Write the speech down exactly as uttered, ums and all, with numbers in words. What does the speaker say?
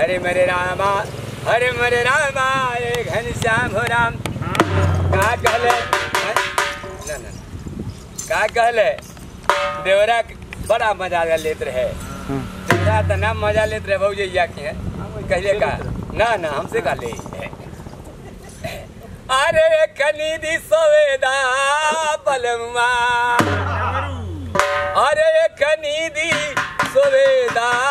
हरे मरे रामा हरे मरे रामा रे घनश्याम हो राम। का कहले ना ना का कहले देवरा बड़ा मजा लेत रहे। देवरा तना मजा लेत रहे भौजैया के कहले का ना ना हमसे का ले अरे कनीदी सवेदा बलमा अरे कनीदी सवेदा